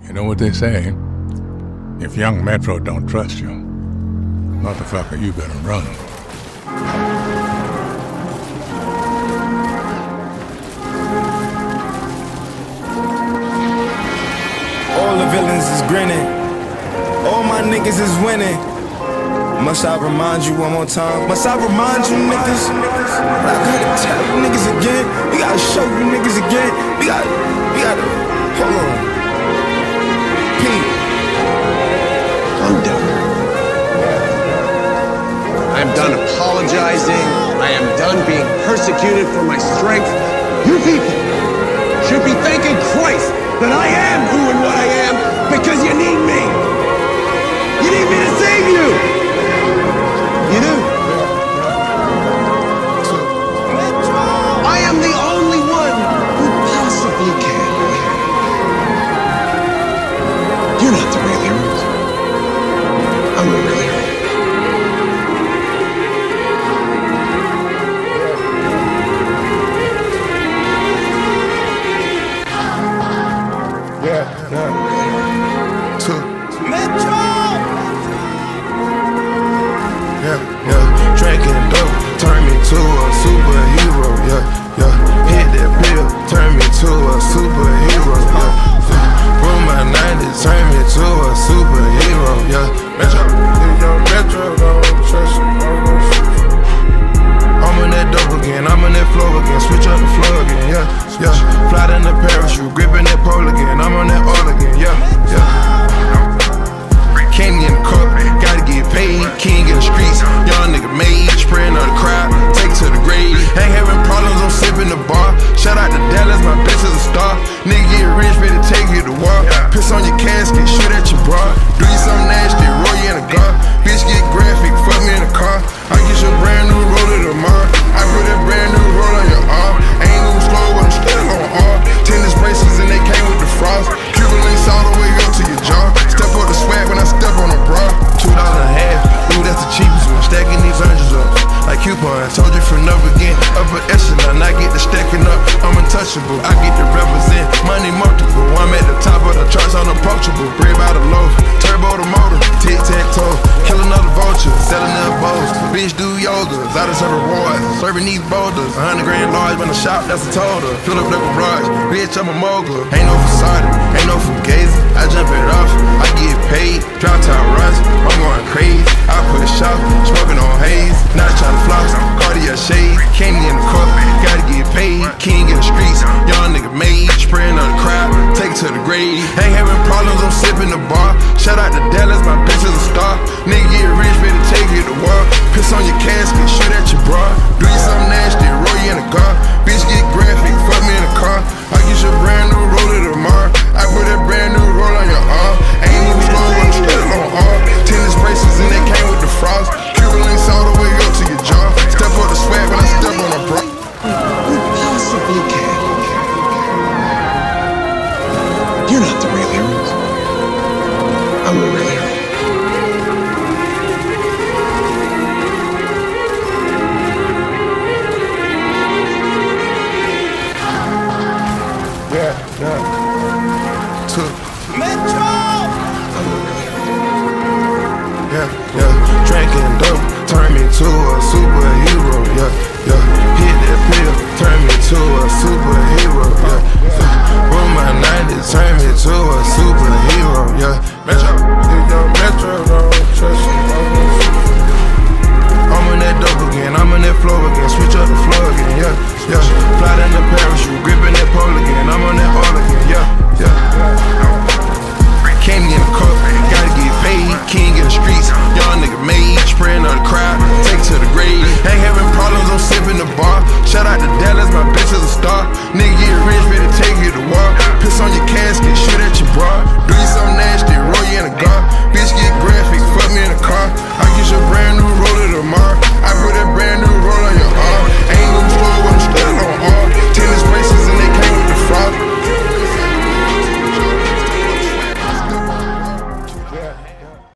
You know what they say? If young Metro don't trust you, motherfucker, you better run. All the villains is grinning, all my niggas is winning. Must I remind you one more time? Must I remind you niggas? I gotta tell you niggas again. We gotta show you niggas again. We gotta, hold on. Pete. I'm done. I am done apologizing. I am done being persecuted for my strength. You people should be thanking Christ that I am who and what I am because you need me. You need me to save you. You do? I am the only one who possibly can. You're not the real heroes. I'm the real hero. Drinking dope, turn me to a superhero, hit that pill, turn me to a superhero, Roll my 90s, turn me to a superhero, Metro, if your Metro don't trust you, I'm on that dope again, I'm on that flow again, switch up the flow again, Fly down the parachute, gripping that pole again, I'm on that all again, Candy in the cup, gotta get paid, king in the streets, young nigga made, spraying on the crowd, take to the grave. Ain't having problems, I'm sipping the bar. Shout out to Dallas, my bitch is a star. Nigga get rich, better take you to war. Piss on your casket, shoot at your bra. Do you something nasty, roll you in a car. Bitch get graphic, fuck me in the car. I get your brand new roller tomorrow. I put that brand new roll on your arm. Ain't moving slow, but I'm still on arm. Tennis bracelets and they came with the frost. Cuban links all the way up to your jaw. Step up the swag when I step on a bra. $2 a half, ooh that's the cheapest one. Stacking these hundreds up like coupons. Told you from up again, upper echelon. I get the stacking up, I'm untouchable. I get to represent money multiple. I'm at the top of the charts, unapproachable. Bread by the loaf, turbo the motor, tic-tac-toe. Kill another vulture, selling their bowls. Bitch do yogas, I deserve rewards. Serving these boulders, 100 grand large when I shop, that's a total. Fill up the garage, bitch I'm a mogul. Ain't no facade, ain't no fugazi. I jump it off, I get paid. Drop top runs, I'm going crazy. I put a shop, smoking on haze. Not trying to floss, Cartier shades. Candy in the cup, gotta get paid. King in the streets, young nigga made. Spraying on the crowd, take to the grave. Ain't having problems, I'm sipping the bar. Shout out to Dallas, my bitch is a star. Nigga get rich, better take you to war. Piss on your casket, shoot at your bra. Do you something nasty, roll you in a car. Bitch get graphic, fuck me in the car. I get your brand new roller tomorrow. I put that brand new roll on your arm. Ain't moving slow, but I'm still on arm. Tennis bracelets and they came with the frost. Cuban links all the way up to your jaw. Step up the swag when I step on a bra. Who possibly can? You're not the real heroes. I'm the real hero. Drinking dope, turn me to a superhero, hit that pill, turn me to a superhero, Roll my 90s, turn me to a superhero.